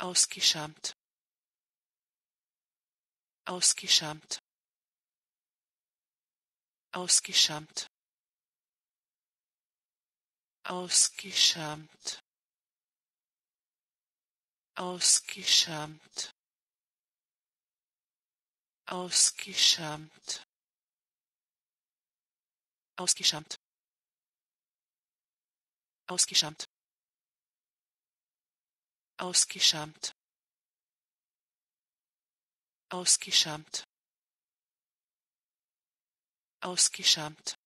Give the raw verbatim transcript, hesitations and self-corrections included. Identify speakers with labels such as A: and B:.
A: ausgeschämt, ausgeschämt, ausgeschämt, ausgeschämt, ausgeschämt, ausgeschämt, ausgeschämt, ausgeschämt, ausgeschämt, ausgeschämt, ausgeschämt,